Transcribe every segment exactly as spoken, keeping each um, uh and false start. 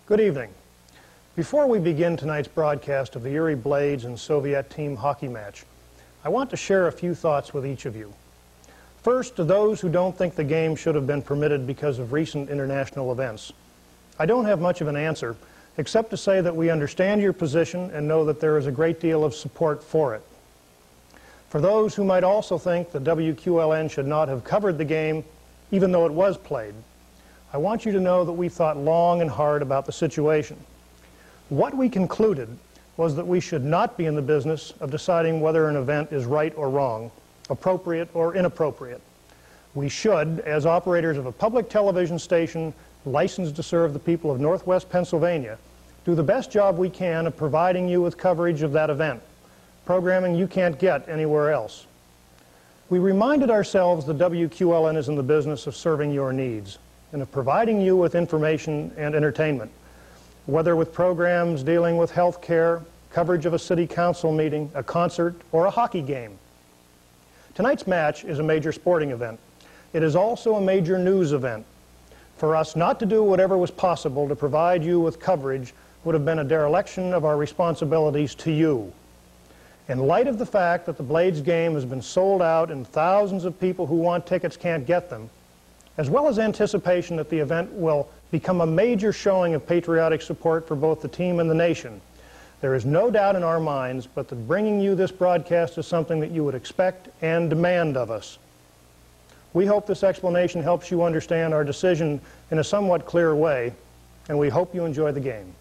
Good evening. Before we begin tonight's broadcast of the Erie Blades and Soviet team hockey match, I want to share a few thoughts with each of you. First, to those who don't think the game should have been permitted because of recent international events. I don't have much of an answer, except to say that we understand your position and know that there is a great deal of support for it. For those who might also think the W Q L N should not have covered the game, even though it was played, I want you to know that we thought long and hard about the situation. What we concluded was that we should not be in the business of deciding whether an event is right or wrong, appropriate or inappropriate. We should, as operators of a public television station licensed to serve the people of Northwest Pennsylvania, do the best job we can of providing you with coverage of that event, programming you can't get anywhere else. We reminded ourselves the W Q L N is in the business of serving your needs and of providing you with information and entertainment, whether with programs dealing with health care, coverage of a city council meeting, a concert, or a hockey game. Tonight's match is a major sporting event. It is also a major news event. For us not to do whatever was possible to provide you with coverage would have been a dereliction of our responsibilities to you. In light of the fact that the Blades game has been sold out and thousands of people who want tickets can't get them, as well as anticipation that the event will become a major showing of patriotic support for both the team and the nation, there is no doubt in our minds but that bringing you this broadcast is something that you would expect and demand of us. We hope this explanation helps you understand our decision in a somewhat clear way, and we hope you enjoy the game.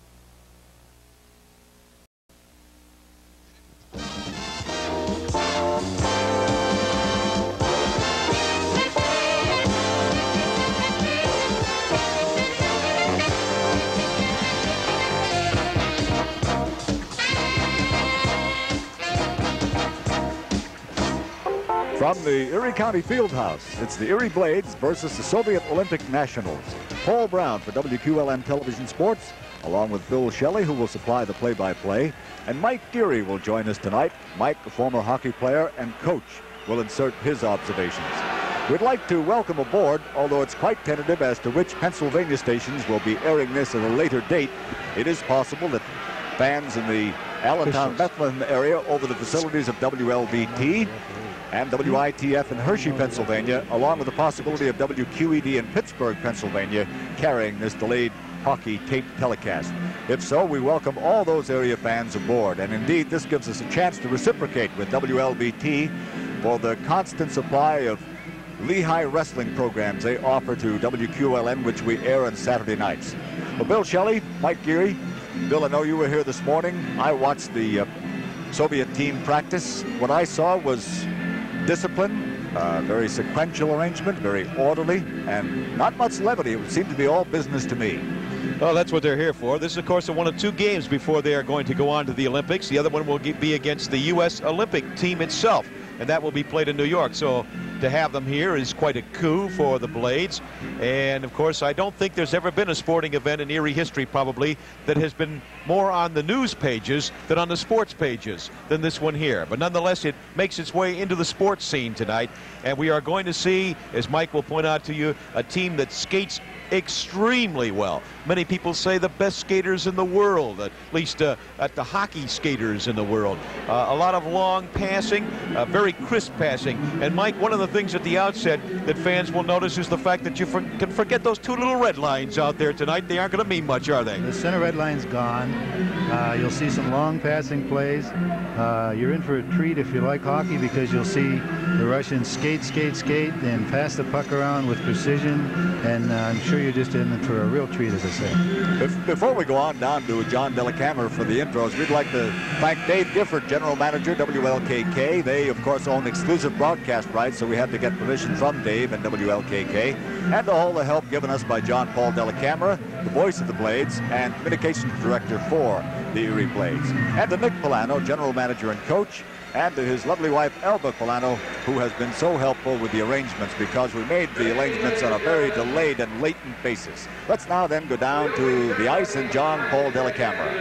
From the Erie County Fieldhouse, it's the Erie Blades versus the Soviet Olympic Nationals. Paul Brown for W Q L N Television Sports, along with Bill Shelley, who will supply the play-by-play, and Mike Geary will join us tonight. Mike, a former hockey player and coach, will insert his observations. We'd like to welcome aboard, although it's quite tentative as to which Pennsylvania stations will be airing this at a later date. It is possible that fans in the Allentown, Bethlehem area over the facilities of W L V T and W I T F in Hershey, Pennsylvania, along with the possibility of W Q E D in Pittsburgh, Pennsylvania, carrying this delayed hockey tape telecast. If so, we welcome all those area fans aboard, and indeed this gives us a chance to reciprocate with W L V T for the constant supply of Lehigh wrestling programs they offer to W Q L N, which we air on Saturday nights. Well, Bill Shelley, Mike Geary. Bill, I know you were here this morning. I watched the uh, Soviet team practice. What I saw was discipline, uh, very sequential arrangement, very orderly, and not much levity. It would seem to be all business to me. Well, that's what they're here for. This is, of course, one of two games before they are going to go on to the Olympics. The other one will be against the U S Olympic team itself, and that will be played in New York. So to have them here is quite a coup for the Blades. And, of course, I don't think there's ever been a sporting event in Erie history, probably, that has been more on the news pages than on the sports pages than this one here. But nonetheless, it makes its way into the sports scene tonight. And we are going to see, as Mike will point out to you, a team that skates extremely well. Many people say the best skaters in the world, at least uh, at the hockey skaters in the world. Uh, a lot of long passing, uh, very crisp passing. And Mike, one of the things at the outset that fans will notice is the fact that you for can forget those two little red lines out there tonight. They aren't going to mean much, are they? The center red line's gone. Uh, you'll see some long passing plays. Uh, you're in for a treat if you like hockey, because you'll see the Russians skate, skate, skate, and pass the puck around with precision. And uh, I'm sure you're just in for a real treat, as I say. Before we go on down to John Delacamera for the intros, we'd like to thank Dave Gifford, General Manager, W L K K. They, of course, own exclusive broadcast rights, so we had to get permission from Dave and W L K K. And to all the help given us by John Paul Delacamera, the voice of the Blades, and Communications Director for the Erie Blades. And to Nick Polano, General Manager and Coach, and to his lovely wife, Elba Polano, who has been so helpful with the arrangements, because we made the arrangements on a very delayed and latent basis. Let's now then go down to the ice and John Paul Delacamera.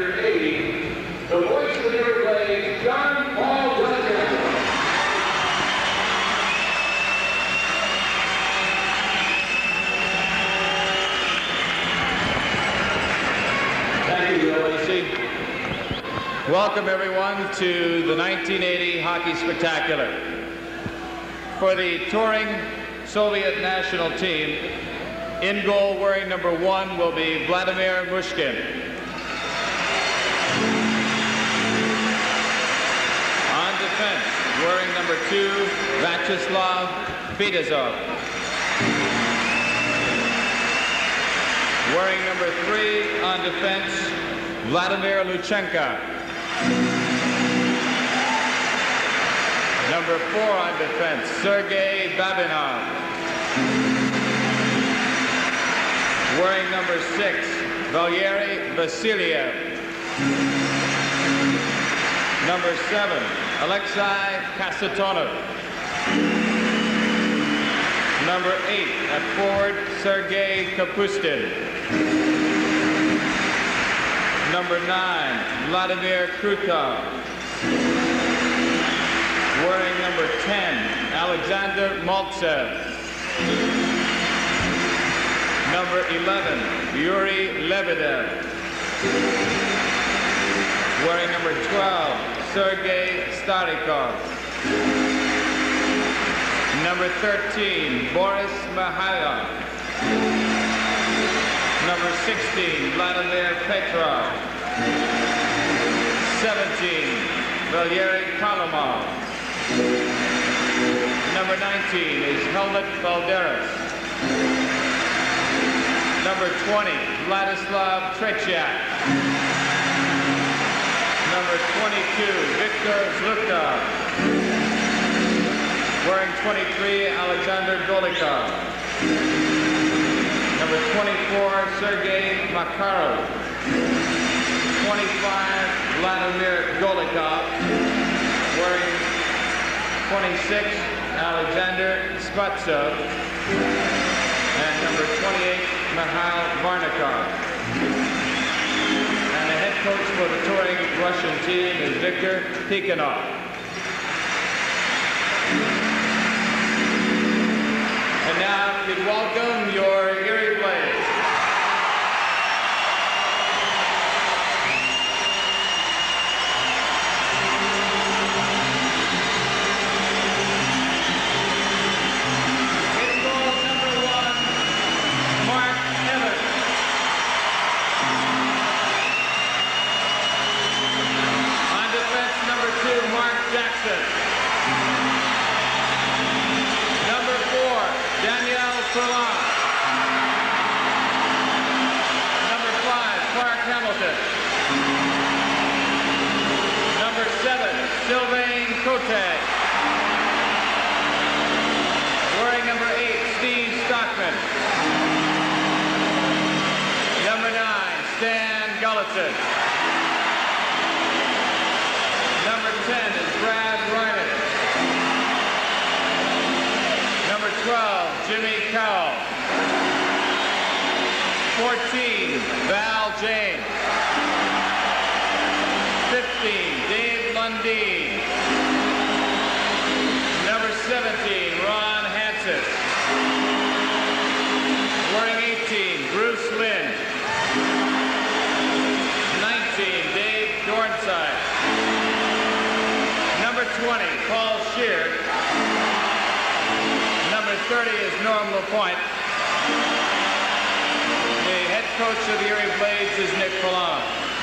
The voice of the Erie Blades, John Paul Delacamera. Welcome everyone to the nineteen eighty Hockey Spectacular. For the touring Soviet national team, in goal wearing number one will be Vladimir Mushkin. On defense, wearing number two, Vyacheslav Fedosov. Wearing number three on defense, Vladimir Luchenko. Number four on defense, Sergei Babinov. Wearing number six, Valery Vasiliev. Number seven, Alexei Kasatonov. Number eight, at forward, Sergei Kapustin. Number nine, Vladimir Krutov. Wearing number ten, Alexander Maltsev. Number eleven, Yuri Lebedev. Wearing number twelve, Sergei Starikov. Number thirteen, Boris Mikhailov. Number sixteen, Vladimir Petrov. seventeen, Valery Kalomov. Number nineteen is Helmut Balderas. Number twenty, Vladislav Tretiak. Number twenty-two, Viktor Zlukov. Wearing twenty-three, Alexander Golikov. Number twenty-four, Sergei Makarov. twenty-five, Vladimir Golikov. Wearing twenty-six, Alexander Spatsov. And number twenty-eight, Mikhail Varnikov. And the head coach for the touring Russian team is Viktor Tikhonov. And now, please welcome your Erie Blades. In goal number one, Mark Evans. On defense, number two, Mark Jackson. Number four, Danielle Furlan. Number five, Clark Hamilton. Number seven, Sylvain Cote. Wearing number eight, Steve Stockman. Number nine, Stan Gulletson. Number ten is Brad Reiner. Number twelve, Jimmy Cowell. fourteen, Val James. fifteen, Dave Lundeen. Number seventeen, Ron Hansis. Wearing eighteen, Bruce Lynn. nineteen, Dave Dornside. Number twenty, Paul Scheer. Number thirty is Norm LaPointe. The head coach of the Erie Blades is Nick Polano.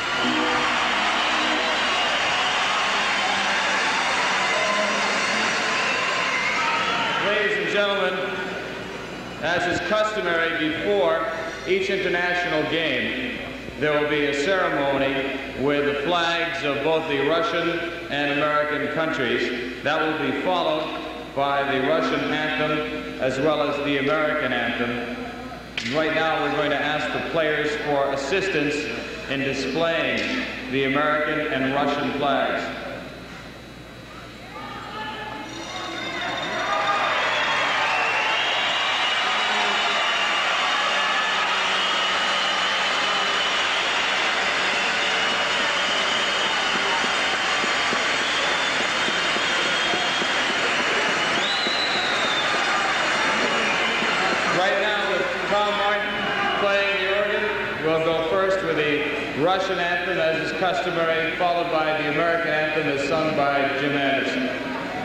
Ladies and gentlemen, as is customary before each international game, there will be a ceremony with the flags of both the Russian and American countries. That will be followed by the Russian anthem as well as the American anthem. Right now we're going to ask the players for assistance in displaying the American and Russian flags. Right now with Tom Martin playing the organ, we'll go first with the Russian anthem as is customary, followed by the American anthem as sung by Jim Anderson.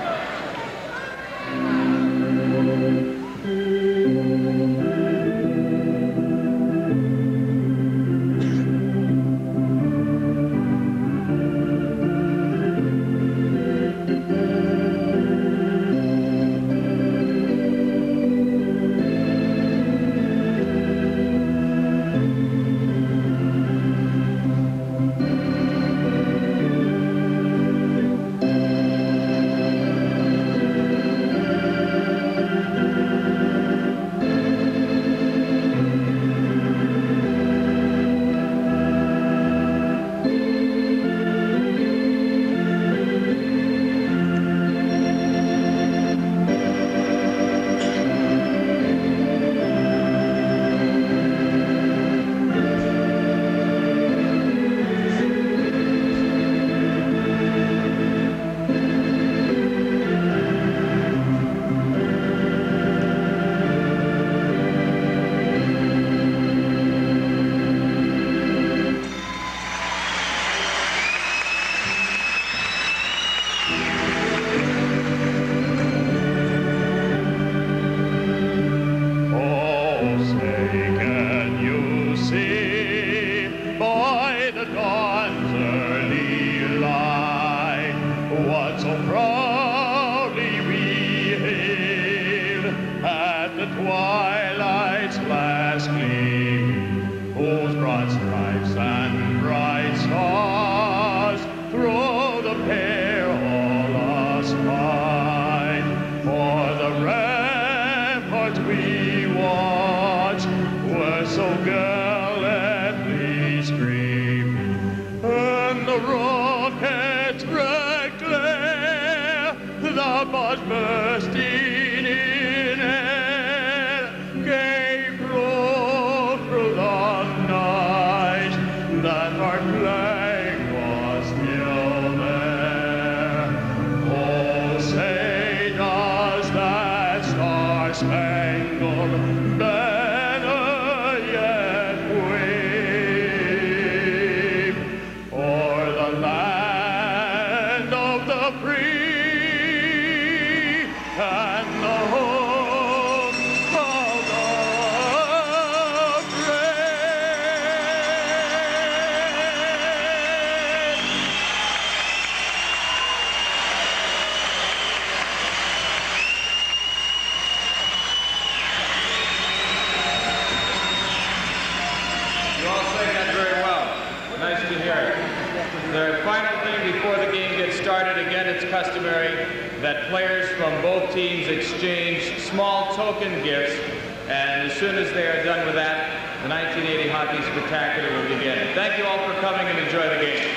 That players from both teams exchange small token gifts, and as soon as they are done with that, the nineteen eighty Hockey Spectacular will begin. Thank you all for coming and enjoy the game.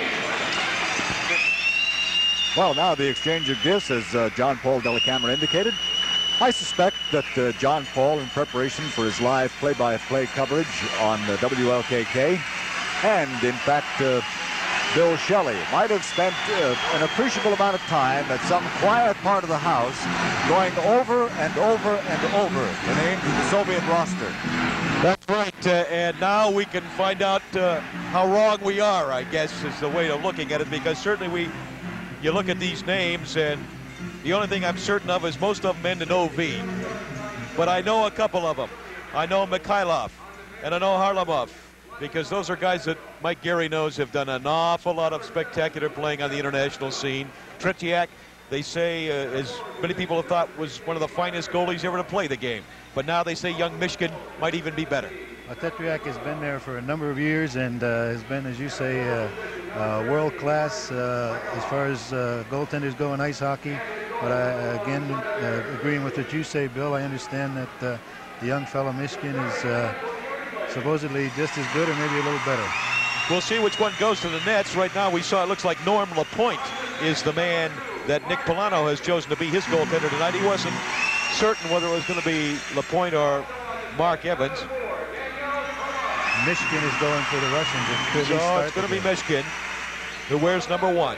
Well, now the exchange of gifts, as uh, John Paul Delacamera indicated. I suspect that uh, John Paul, in preparation for his live play-by-play coverage on uh, W L K K, and in fact, uh, Bill Shelley might have spent uh, an appreciable amount of time at some quiet part of the house going over and over and over the names of the Soviet roster. That's right, uh, and now we can find out uh, how wrong we are, I guess, is the way of looking at it, because certainly we, you look at these names, and the only thing I'm certain of is most of them end in O V. But I know a couple of them. I know Mikhailov, and I know Harlamov, because those are guys that Mike Gary knows have done an awful lot of spectacular playing on the international scene. Tretiak, they say, uh, as many people have thought, was one of the finest goalies ever to play the game. But now they say young Mishkin might even be better. Uh, Tretiak has been there for a number of years and uh, has been, as you say, uh, uh, world class uh, as far as uh, goaltenders go in ice hockey. But I, again, uh, agreeing with what you say, Bill, I understand that uh, the young fellow Mishkin is uh, supposedly just as good or maybe a little better. We'll see which one goes to the nets. Right now we saw it looks like Norm LaPointe is the man that Nick Polano has chosen to be his goaltender tonight. He wasn't certain whether it was going to be LaPointe or Mark Evans. Mishkin is going for the Russians. It so it's going to be Mishkin, who wears number one.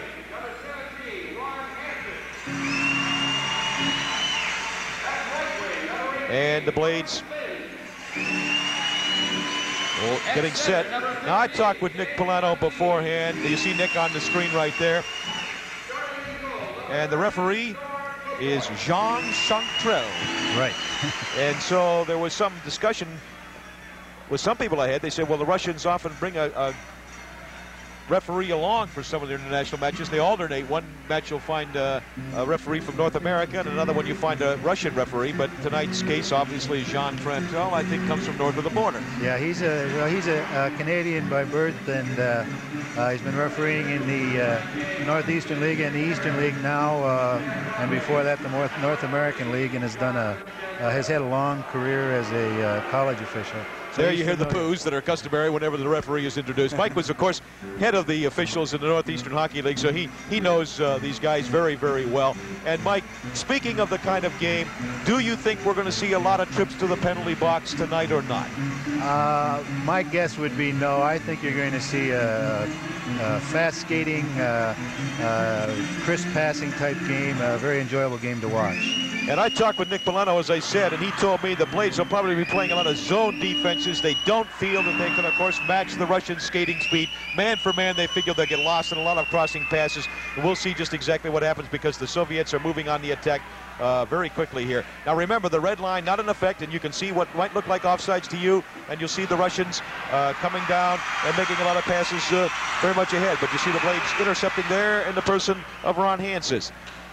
And the Blades Well, getting set. Now, I talked with Nick Polano beforehand. You see Nick on the screen right there. And the referee is Jean Chantrell. Right. And so there was some discussion with some people I had. They said, well, the Russians often bring a, a referee along for some of their international matches. They alternate. One match you'll find uh, a referee from North America, and another one you find a Russian referee. But tonight's case, obviously, Jean Chantrell, I think, comes from north of the border. Yeah, he's a well, he's a, a Canadian by birth, and uh, uh, he's been refereeing in the uh, Northeastern League and the Eastern League now, uh, and before that, the North North American League, and has done a uh, has had a long career as a uh, college official. So there you hear the boos that are customary whenever the referee is introduced. Mike was, of course, head of the officials in the Northeastern Hockey League, so he, he knows uh, these guys very, very well. And, Mike, speaking of the kind of game, do you think we're going to see a lot of trips to the penalty box tonight or not? Uh, my guess would be no. I think you're going to see a, a fast skating, uh, uh, crisp passing type game, a very enjoyable game to watch. And I talked with Nick Polano, as I said, and he told me the Blades will probably be playing a lot of zone defenses. They don't feel that they can, of course, match the Russian skating speed. Man for man, they figure they'll get lost in a lot of crossing passes. And we'll see just exactly what happens because the Soviets are moving on the attack uh, very quickly here. Now, remember, the red line not in effect, and you can see what might look like offsides to you, and you'll see the Russians uh, coming down and making a lot of passes uh, very much ahead. But you see the Blades intercepting there in the person of Ron Hanses.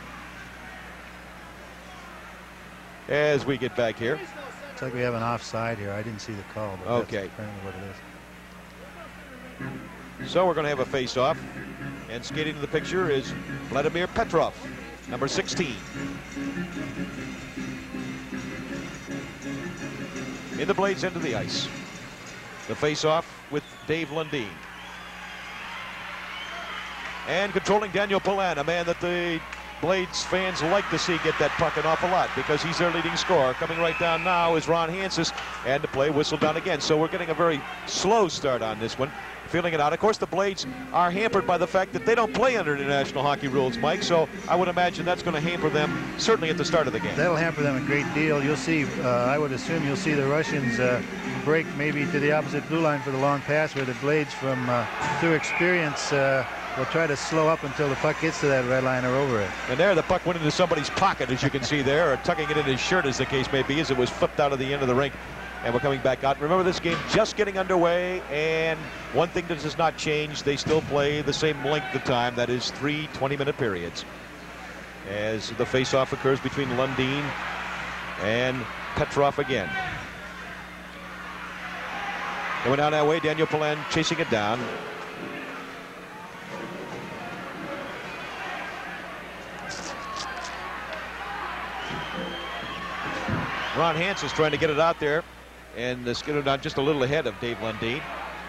As we get back here. It's like we have an offside here. I didn't see the call, but okay. That's apparently what it is. So we're going to have a face-off. And skating to the picture is Vladimir Petrov, number sixteen. In the Blades end of the ice. The face-off with Dave Lundeen. And controlling Daniel Polan, a man that the Blades fans like to see get that puck an awful lot because he's their leading scorer. Coming right down now is Ron Hanses, and the play whistled down again. So we're getting a very slow start on this one. Feeling it out. Of course, the Blades are hampered by the fact that they don't play under international hockey rules, Mike, so I would imagine that's going to hamper them certainly at the start of the game. That'll hamper them a great deal. You'll see, uh, I would assume you'll see the Russians uh, break maybe to the opposite blue line for the long pass where the Blades, from uh, through experience, uh, will try to slow up until the puck gets to that red line or over it. And there the puck went into somebody's pocket, as you can see there, or tucking it in his shirt, as the case may be, as it was flipped out of the end of the rink. And we're coming back out. Remember, this game just getting underway, and one thing that does not change, they still play the same length of time. That is three twenty-minute periods. As the face-off occurs between Lundeen and Petrov again. Going down that way, Daniel Polan chasing it down. Ron Hansen is trying to get it out there and uh, skid it down just a little ahead of Dave Lundeen.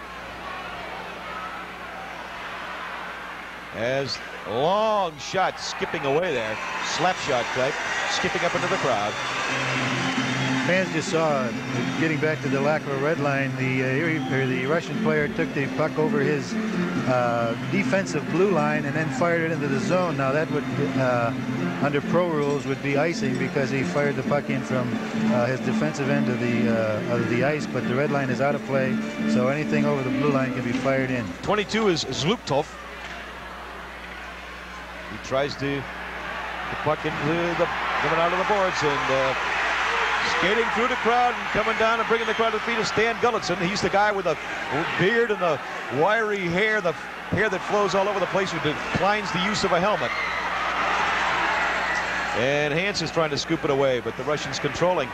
As long shot skipping away there, slap shot type, skipping up into the crowd. Fans just saw, getting back to the lack of a red line, the uh, Erie, or the Russian player took the puck over his uh, defensive blue line and then fired it into the zone. Now that would, uh, under pro rules, would be icing because he fired the puck in from uh, his defensive end of the uh, of the ice, but the red line is out of play, so anything over the blue line can be fired in. twenty-two is Zluptov. He tries to the puck into the coming out of the boards, and uh, skating through the crowd and coming down and bringing the crowd to the feet is Stan Gulletson. He's the guy with the beard and the wiry hair, the hair that flows all over the place, who declines the use of a helmet. And Hansen's trying to scoop it away, but the Russians controlling.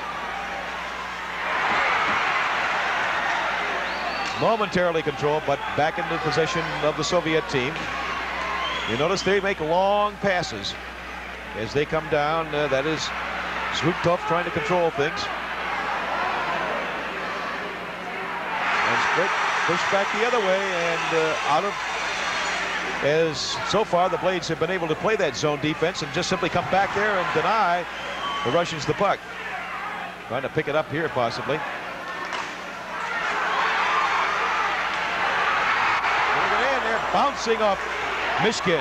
Momentarily controlled, but back into possession of the Soviet team. You notice they make long passes as they come down. Uh, that is Zluptov trying to control things. And Split pushed back the other way, and uh, out of, as so far the Blades have been able to play that zone defense and just simply come back there and deny the Russians the puck. Trying to pick it up here possibly. And they're bouncing off Mishkin.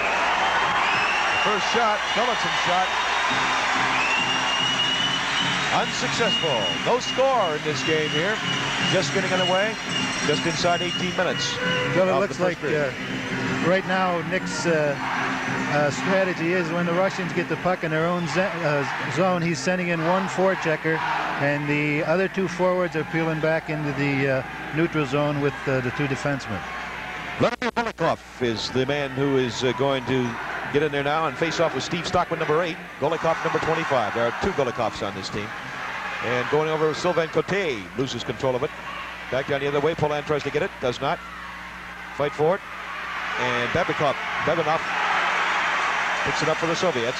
First shot, Gulletson shot. Unsuccessful. No score in this game here. Just getting underway. Just inside eighteen minutes. Well, it looks like uh, right now Nick's uh, uh, strategy is when the Russians get the puck in their own uh, zone, he's sending in one forechecker, and the other two forwards are peeling back into the uh, neutral zone with uh, the two defensemen. Larry Golikov is the man who is uh, going to get in there now and face off with Steve Stockman, number eight. Golikov, number twenty-five. There are two Golikovs on this team. And going over, Sylvain Cote loses control of it. Back down the other way. Poland tries to get it. Does not. Fight for it. And Babikov, Bevanov picks it up for the Soviets.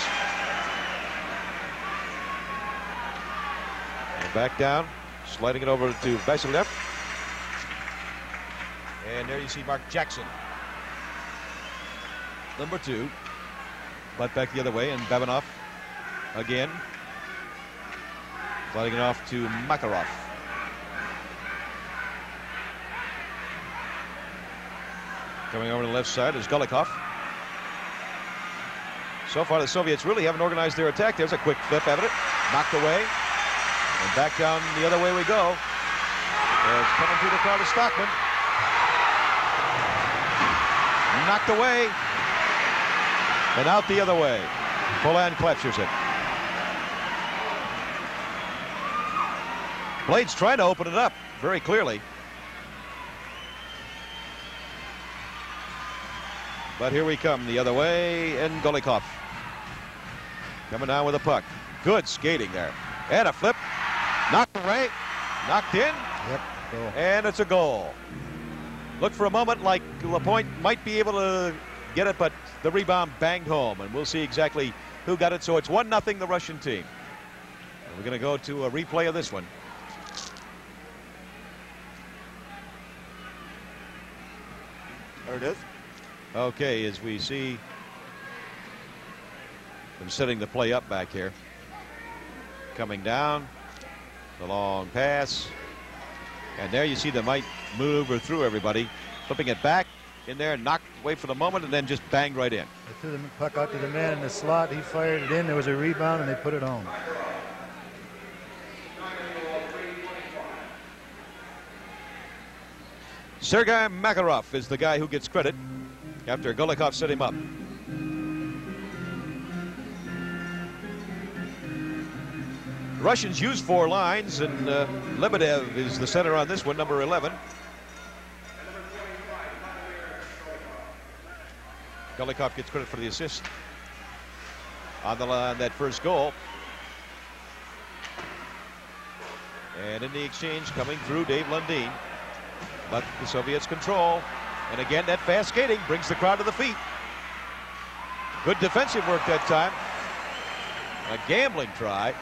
And back down. Sliding it over to Vasilyev. And there you see Mark Jackson, number two. But back the other way, and Babanov again. Sliding it off to Makarov. Coming over to the left side is Golikov. So far, the Soviets really haven't organized their attack. There's a quick flip, evident. Knocked away. And back down the other way we go. There's coming through the crowd of Stockman. Knocked away. And out the other way. Poland captures it. Blades trying to open it up very clearly. But here we come the other way, and Golikov coming down with a puck. Good skating there. And a flip. Knocked away. Knocked in. Yep. Goal. And it's a goal. Looked for a moment like LaPointe might be able to get it, but the rebound banged home, and we'll see exactly who got it. So it's one nothing the Russian team. And we're going to go to a replay of this one. There it is. Okay, as we see them setting the play up back here. Coming down, the long pass. And there you see they might move or through everybody. Flipping it back in there, knocked away for the moment, and then just banged right in. They threw the puck out to the man in the slot. He fired it in. There was a rebound, and they put it home. Sergei Makarov is the guy who gets credit after Golikov set him up. Russians use four lines, and uh, Lebedev is the center on this one, number eleven. Golikov gets credit for the assist on the line, that first goal. And in the exchange coming through Dave Lundin. But the Soviets control. And again, that fast skating brings the crowd to the feet. Good defensive work that time. A gambling try,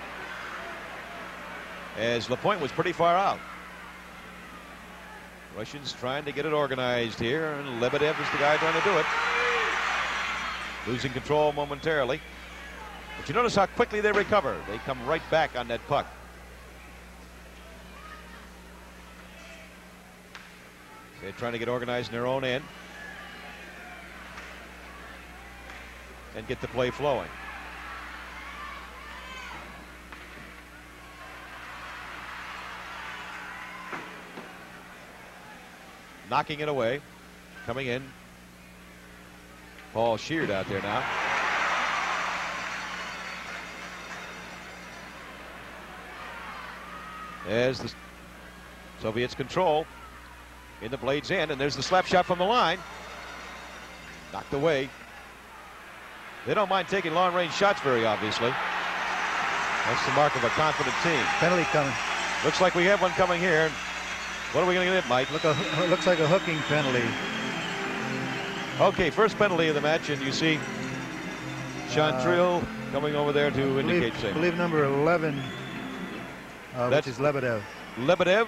as LaPointe was pretty far out. Russians trying to get it organized here, and Lebedev is the guy trying to do it. Losing control momentarily. But you notice how quickly they recover. They come right back on that puck. They're trying to get organized in their own end and get the play flowing. Knocking it away. Coming in. Paul Sheard out there now. As the Soviets control in the Blades' end, and there's the slap shot from the line. Knocked away. They don't mind taking long-range shots very obviously. That's the mark of a confident team. Penalty coming. Looks like we have one coming here. What are we going to get, Mike? Look, a, looks like a hooking penalty. Okay, first penalty of the match, and you see Sean uh, Trill coming over there to I believe, indicate same. I believe number eleven, uh, which is Lebedev. Lebedev.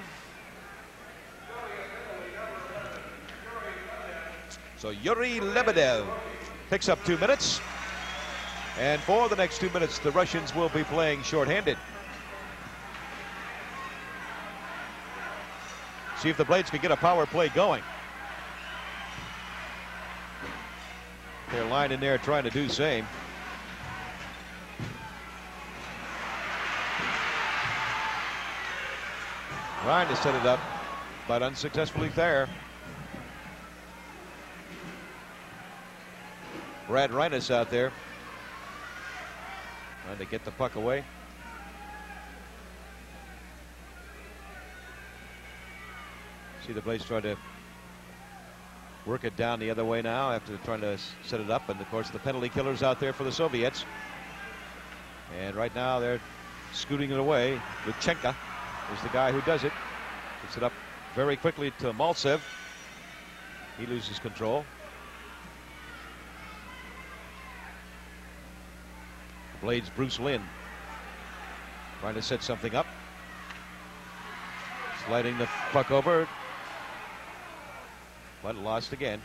So Yuri Lebedev picks up two minutes. And for the next two minutes, the Russians will be playing shorthanded. See if the Blades can get a power play going. Their line in there trying to do the same. Trying to set it up, but unsuccessfully there. Brad Reines out there trying to get the puck away. See the Blades try to work it down the other way now after trying to set it up, and of course the penalty killers out there for the Soviets. And right now they're scooting it away. Luchenka is the guy who does it. Gets it up very quickly to Maltsev. He loses control. The Blades' Bruce Lynn trying to set something up. Sliding the puck over. But lost again.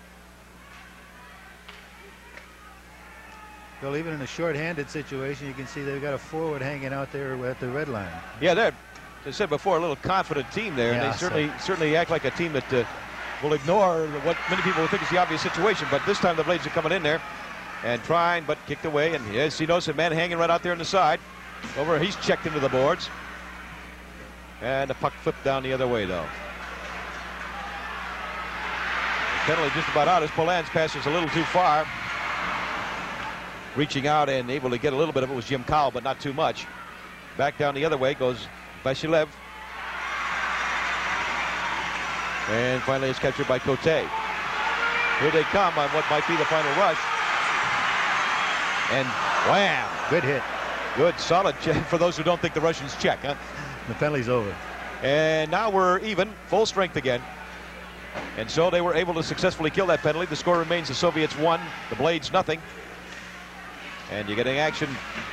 Well, even in a short-handed situation, you can see they've got a forward hanging out there at the red line. Yeah, they're, as I said before, a little confident team there. Yeah, and they certainly so. certainly act like a team that uh, will ignore what many people would think is the obvious situation. But this time the Blades are coming in there and trying, but kicked away. And yes, he knows a man hanging right out there on the side. Over, he's checked into the boards. And the puck flipped down the other way, though. Penalty just about out as Polan's pass is a little too far. Reaching out and able to get a little bit of it was Jim Cowell, but not too much. Back down the other way goes Vashilev. And finally it's captured by Cote. Here they come on what might be the final rush. And wham! Good hit. Good, solid check for those who don't think the Russians check, huh? The penalty's over. And now we're even, full strength again. And so they were able to successfully kill that penalty. The score remains the Soviets one, the Blades nothing. And you're getting action,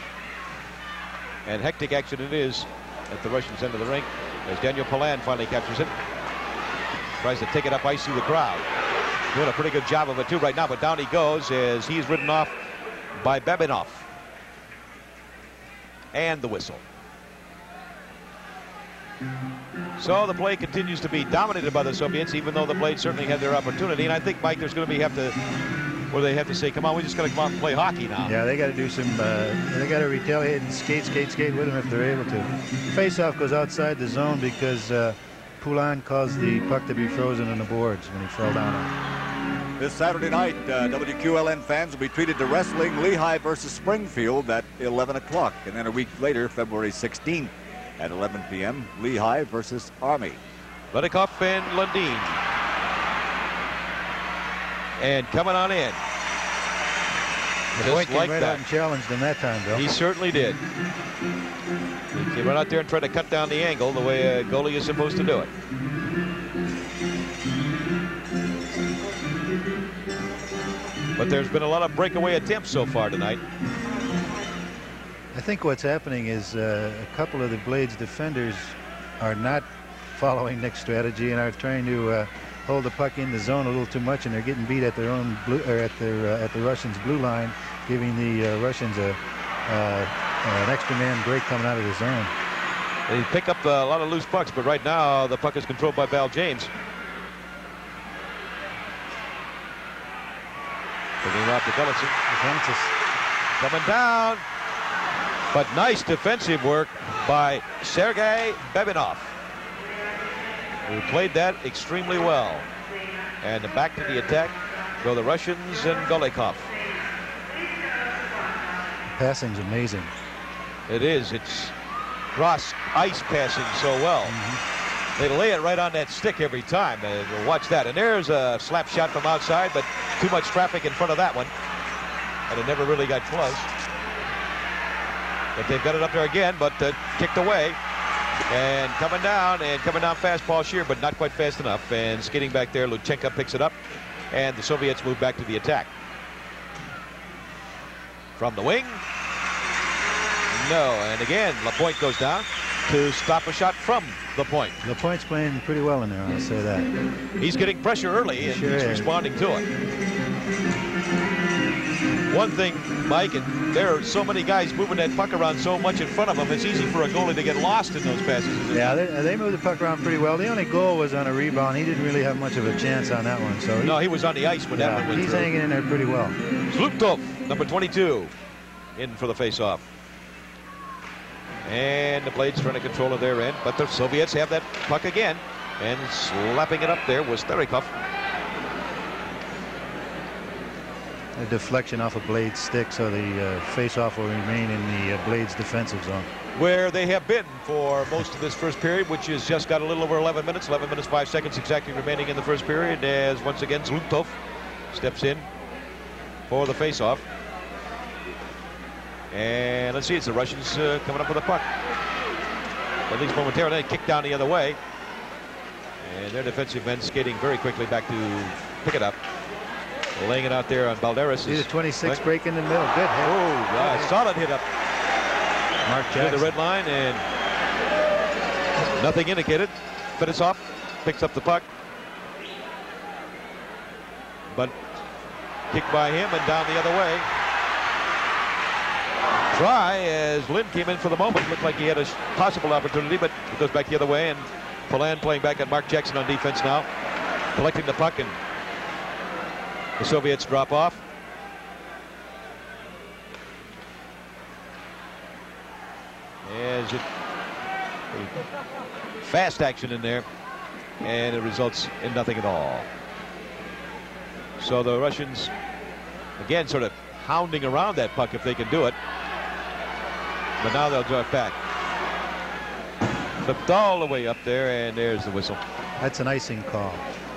and hectic action it is at the Russians' end of the rink as Daniel Polan finally captures it. Tries to take it up ice through the crowd. Doing a pretty good job of it too right now, but down he goes as he's ridden off by Babinov. And the whistle. So the play continues to be dominated by the Soviets, even though the Blades certainly had their opportunity. And I think, Mike, there's going to be have to, where they have to say, come on, we just got to come out and play hockey now. Yeah, they got to do some, uh, they got to retaliate and skate, skate, skate with them if they're able to. Face-off goes outside the zone because uh, Poulin caused the puck to be frozen on the boards when he fell down on it. This Saturday night, uh, W Q L N fans will be treated to wrestling Lehigh versus Springfield at eleven o'clock. And then a week later, February sixteenth at eleven p m, Lehigh versus Army. Ledikoff and Lundin. And coming on in. The boy Just came like right that. out and challenged him that time, Bill. He certainly did. He came right out there and tried to cut down the angle the way a goalie is supposed to do it. But there's been a lot of breakaway attempts so far tonight. I think what's happening is uh, a couple of the Blades defenders are not following Nick's strategy and are trying to uh, hold the puck in the zone a little too much, and they're getting beat at their own blue, or at their uh, at the Russians' blue line, giving the uh, Russians a uh, an extra man break coming out of the zone. They pick up a lot of loose pucks, but right now the puck is controlled by Val James. Picking him off to Billitson. Coming down. But nice defensive work by Sergei Babinov, who played that extremely well. And back to the attack go the Russians and Golikov. Passing's amazing. It is. It's cross ice passing so well. Mm-hmm. They lay it right on that stick every time. Uh, watch that. And there's a slap shot from outside, but too much traffic in front of that one. And it never really got close. But they've got it up there again, but uh, kicked away. And coming down, and coming down fast, Paul Scheer, but not quite fast enough. And skating back there, Luchenka picks it up, and the Soviets move back to the attack. From the wing. No, and again, Lapointe goes down to stop a shot from the point. Lapointe's playing pretty well in there, I'll say that. He's getting pressure early, and sure he's is. responding to it. One thing, Mike, and there are so many guys moving that puck around so much in front of them, it's easy for a goalie to get lost in those passes. Yeah, they, they moved the puck around pretty well. The only goal was on a rebound. He didn't really have much of a chance on that one. So he, no, he was on the ice when yeah, that one went he's through. hanging in there pretty well. Zlutov, number twenty-two, in for the face-off. And the Blades trying to control of their end, but the Soviets have that puck again, and slapping it up there was Starikov. A deflection off a Blades stick, so the uh, face-off will remain in the uh, Blades defensive zone, where they have been for most of this first period, which has just got a little over eleven minutes. eleven minutes, five seconds exactly remaining in the first period, as once again Zlutov steps in for the face-off. And let's see, it's the Russians uh, coming up with a puck. At least momentarily, kick down the other way. And their defensive men skating very quickly back to pick it up. Laying it out there on Balderas. See the twenty-six break in the middle. Good hit. Oh, uh, solid hit up. Mark Jackson. To the red line, and nothing indicated. Fetisov picks up the puck. But kicked by him and down the other way. Try as Lynn came in for the moment. Looked like he had a possible opportunity, but it goes back the other way, and Polan playing back at Mark Jackson on defense now. Collecting the puck, and the Soviets drop off. As it fast action in there, and it results in nothing at all. So the Russians again sort of hounding around that puck if they can do it, but now they'll draw it back. Flipped all the way up there, and there's the whistle. That's an icing call.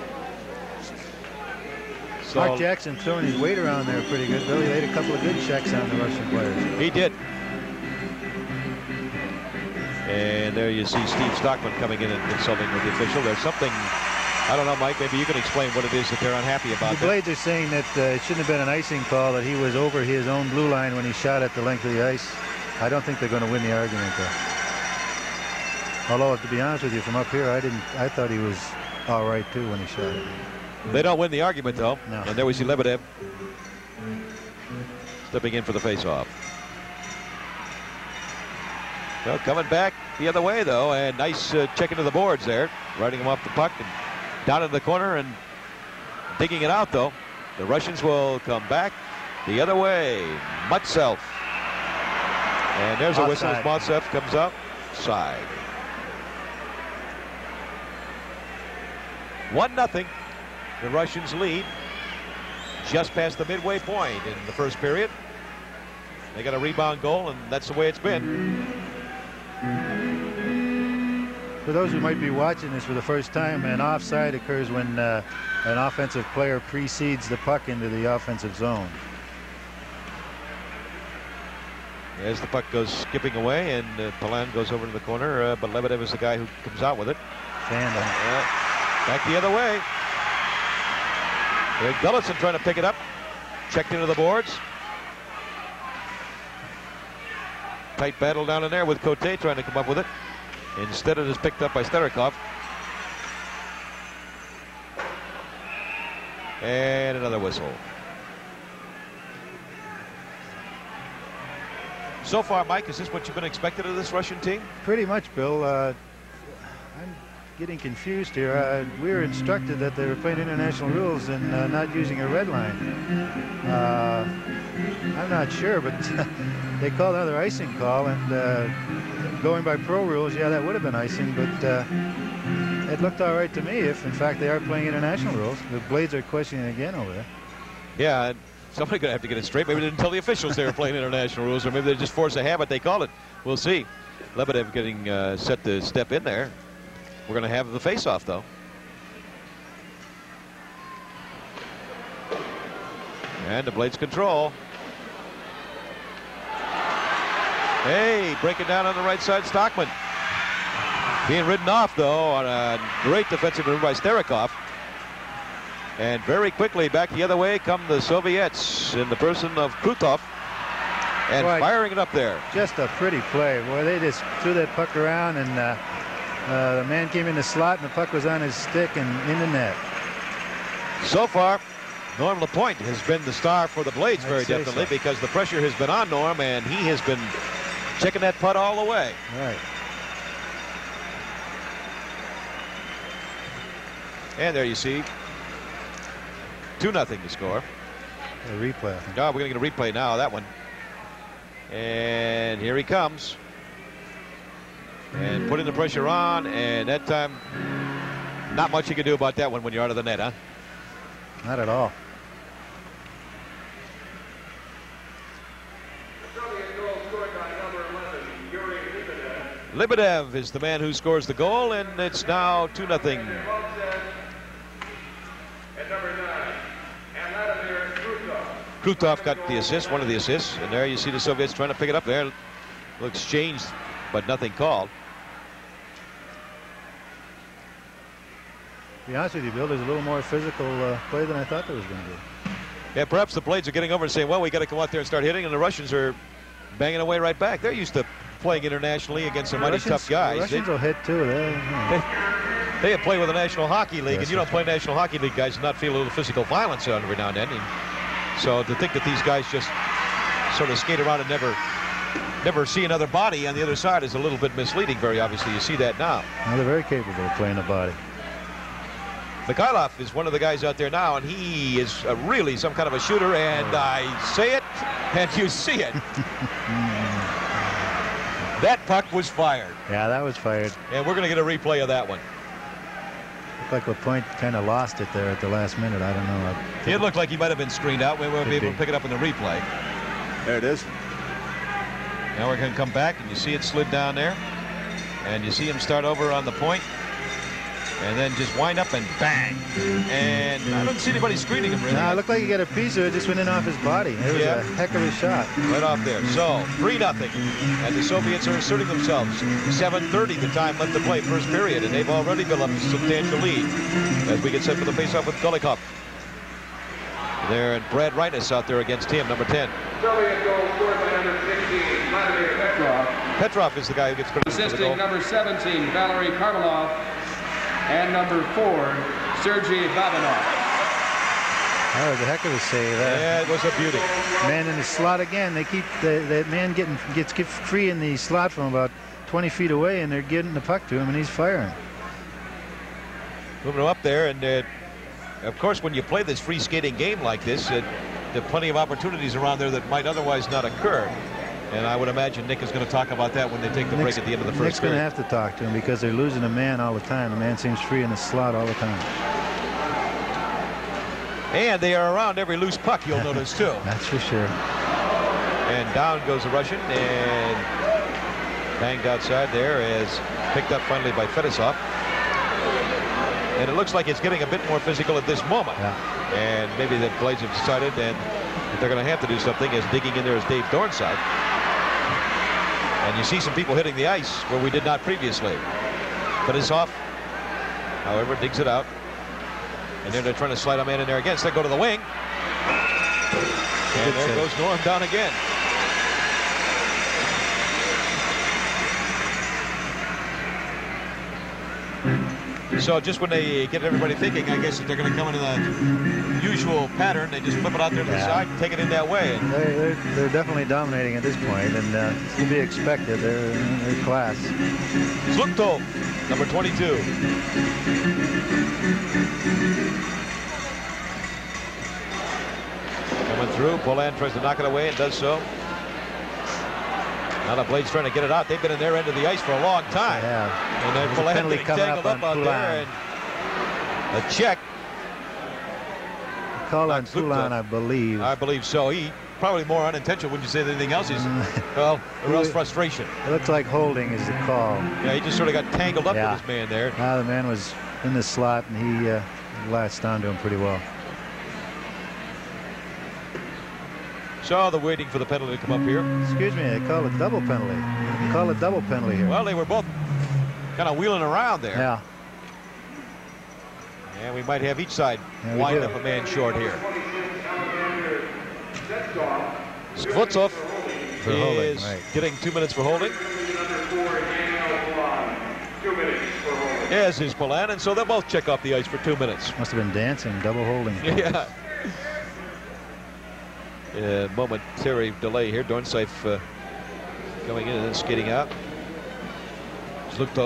So Mark Jackson throwing his weight around there pretty good. Billy laid a couple of good checks on the Russian players. He did. And there you see Steve Stockman coming in and consulting with the official. There's something, I don't know, Mike, maybe you can explain what it is that they're unhappy about. The Blades are saying that uh, it shouldn't have been an icing call, that he was over his own blue line when he shot at the length of the ice. I don't think they're going to win the argument, though. Although, to be honest with you, from up here, I didn't. I thought he was all right, too, when he shot it. They don't win the argument, though. No. And there we see Lebedev stepping in for the face-off. Well, coming back the other way, though, and nice uh, check into the boards there, riding him off the puck and down in the corner and digging it out, though. The Russians will come back the other way. Mutself. And there's a whistle as Mutself comes up. Side. One nothing. The Russians lead just past the midway point in the first period. They got a rebound goal, and that's the way it's been. For those who might be watching this for the first time, an offside occurs when uh, an offensive player precedes the puck into the offensive zone. As the puck goes skipping away, and uh, Polan goes over to the corner, uh, but Lebedev is the guy who comes out with it. Fan uh, back the other way. There's Gulletson trying to pick it up. Checked into the boards. Tight battle down in there with Cote trying to come up with it. Instead, it is picked up by Starikov. And another whistle. So far, Mike, is this what you've been expected of this Russian team? Pretty much, Bill. Uh, I'm getting confused here. Uh, we were instructed that they were playing international rules and uh, not using a red line. Uh, I'm not sure, but they called another icing call, and uh, going by pro rules, yeah, that would have been icing, but uh, it looked all right to me if, in fact, they are playing international rules. The Blades are questioning again over there. Yeah, somebody's going to have to get it straight. Maybe they didn't tell the officials they were playing international rules, or maybe they just forced a habit. They call it. We'll see. Lebedev getting uh, set to step in there. We're going to have the face-off, though. And the Blades control. Hey, breaking down on the right side, Stockman. Being ridden off, though, on a great defensive move by Starikov. And very quickly back the other way come the Soviets in the person of Krutov. And Boy, firing it up there. Just a pretty play. Boy, they just threw that puck around, and uh, uh, the man came in the slot, and the puck was on his stick and in the net. So far, Norm LaPointe has been the star for the Blades, I'd very say definitely, so. because the pressure has been on Norm, and he has been checking that putt all the way. Right. And there you see, two nothing to score. A replay. I think. Oh, we're going to get a replay now, that one. And here he comes. and putting the pressure on, and that time, not much you can do about that one when you're out of the net, huh? Not at all. Lebedev is the man who scores the goal, and it's now two nothing. Krutov got the assist, one of the assists, and there you see the Soviets trying to pick it up there. Looks changed, but nothing called. To be honest with you, Bill, there's a little more physical uh, play than I thought there was going to be. Yeah, perhaps the Blades are getting over and saying, well, we got to come out there and start hitting, and the Russians are banging away right back. They're used to playing internationally against some mighty Russians, tough guys. The Russians they, will hit too. They, they, they play with the National Hockey League, yes, and you don't play National Hockey League guys and not feel a little physical violence every now and then. And so to think that these guys just sort of skate around and never never see another body on the other side is a little bit misleading, very obviously. You see that now. Well, they're very capable of playing the body. Mikhailov is one of the guys out there now, and he is uh, really some kind of a shooter, and oh. I say it, and you see it. That puck was fired. Yeah, that was fired. And we're going to get a replay of that one. Looked like LaPointe kind of lost it there at the last minute. I don't know. It looked like he might have been screened out. We won't be able to pick it up in the replay. There it is. Now we're going to come back, and you see it slid down there. And you see him start over on the point. And then just wind up and bang. And I don't see anybody screening him, really. No, it looked like he got a piece of it. Just went in off his body. It was yeah. a heck of a shot. Right off there. So, three nothing. And the Soviets are asserting themselves. seven thirty the time left to play, first period. And they've already built up a substantial lead as we get set for the face-off with Golikov. There, and Brad Reines out there against him, number ten. Soviet goal scored by number sixteen, Vladimir Petrov. Petrov is the guy who gets credit for the goal. Assisting number seventeen, Valery Karmelov. And number four, Sergei Babanov. That was a heck of a save. Uh, yeah, it was a beauty. Man in the slot again. They keep the, the man getting gets get free in the slot from about twenty feet away, and they're getting the puck to him, and he's firing. Moving him up there, and uh, of course, when you play this free skating game like this, uh, there are plenty of opportunities around there that might otherwise not occur. And I would imagine Nick is going to talk about that when they take the Nick's, break at the end of the first Nick's going to period. have to talk to him because they're losing a man all the time. The man seems free in the slot all the time. And they are around every loose puck, you'll notice, too. That's for sure. And down goes the Russian, and banged outside there is picked up finally by Fedosov. And it looks like it's getting a bit more physical at this moment. Yeah. And maybe the Blades have decided and that they're going to have to do something, as digging in there is Dave Dornside. And you see some people hitting the ice where we did not previously. Fedosov, however, digs it out. And then they're trying to slide a man in there again. So they go to the wing. And there goes Norm down again. So just when they get everybody thinking, I guess that they're going to come into the usual pattern, they just flip it out there to yeah. the side and take it in that way. They're, they're, they're definitely dominating at this point, and uh, it's to be expected. They're in their class. Zluktov, number twenty-two. Coming through, Poland tries to knock it away and does so. Now the Blades trying to get it out. They've been in their end of the ice for a long time. Yeah. And then Poland getting tangled up, up out there. And a check. Call on Poulin, I believe. I believe so. He probably more unintentional, wouldn't you say, than anything else? He's, well, or else frustration. It looks like holding is the call. Yeah, he just sort of got tangled up yeah. with his man there. Now the man was in the slot, and he uh, latched onto him pretty well. So they're waiting for the penalty to come up here. Excuse me, they call it double penalty. They call it double penalty here. Well, they were both kind of wheeling around there. Yeah. And we might have each side yeah, wind up a man short here. Skvutsov is holding, right. getting two minutes for holding. As is Polan, and so they'll both check off the ice for two minutes. Must have been dancing, double holding. Yeah. Uh, momentary delay here. Dornseif uh, going in and then skating out. Zluktov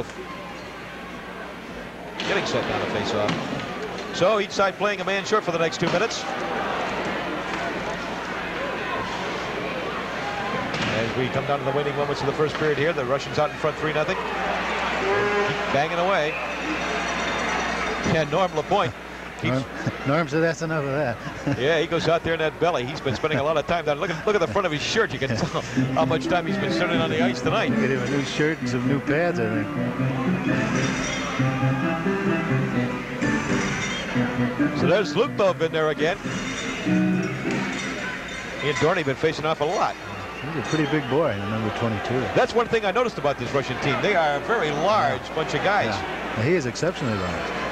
getting set down to face off. So each side playing a man short for the next two minutes. As we come down to the waning moments of the first period here, the Russians out in front three nothing. banging away. And Norm LaPointe keeps... Norm, Norm said that's enough of that. Yeah, he goes out there in that belly. He's been spending a lot of time down. Look at, look at the front of his shirt. You can tell how much time he's been standing on the ice tonight. Get him a new shirt and some new pads, I think. So there's Lukdov in there again. He and Dorney been facing off a lot. He's a pretty big boy, number twenty-two. That's one thing I noticed about this Russian team. They are a very large bunch of guys. Yeah. He is exceptionally large.